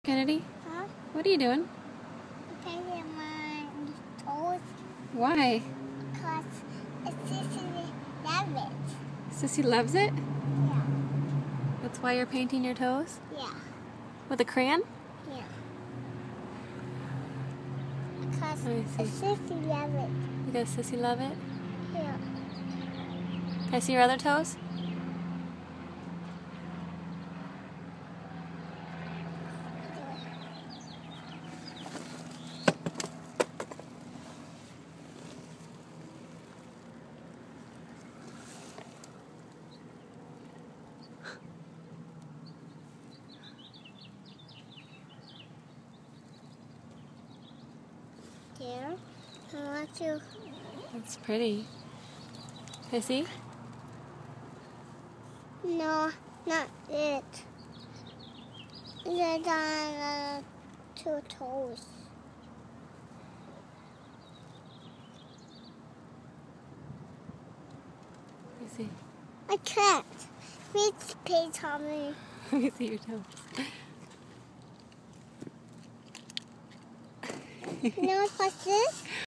Kennedy? Huh? What are you doing? Painting my toes Why? because it's sissy love it. Sissy loves it? Yeah. That's why you're painting your toes? Yeah. With a crayon? Yeah. Because I see. it's sissy love it. Because Sissy love it? Yeah. Can I see your other toes? There. I want to. That's pretty. Can I see? No, not it. It's on two toes. Let me see. I can't. Please paint on me. Let me see your toes. You know what's this?